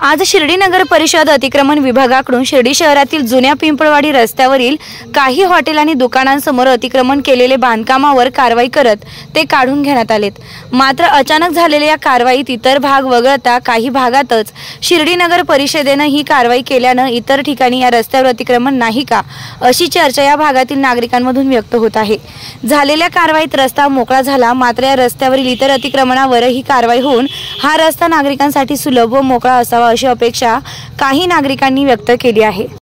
आज शिर्डी नगर परिषद अतिक्रमण विभागाकडून शिर्डी शहरातील जुन्या पिंपळवाडी रस्त्यावरील काही हॉटेल आणि दुकानांसमोर अतिक्रमण केलेले बांधकामावर कारवाई करत ते काढून घेण्यात आलेत। मात्र अचानक झालेल्या या कारवाईत इतर भाग वगळता काही भागातच शिर्डी नगर परिषदेने ही कारवाई केल्याने इतर ठिकाणी या रस्त्यावर अतिक्रमण नाही का अशी चर्चा या भागातील नागरिकांमधून व्यक्त होत आहे। झालेल्या कारवाईत रस्ता मोकळा झाला, मात्र या रस्त्यावरील इतर अतिक्रमणावर ही कारवाई होऊन हा रस्ता नागरिकांसाठी सुलभ व मोकळा असावा अशी अपेक्षा काही नागरिकांनी व्यक्त केली आहे।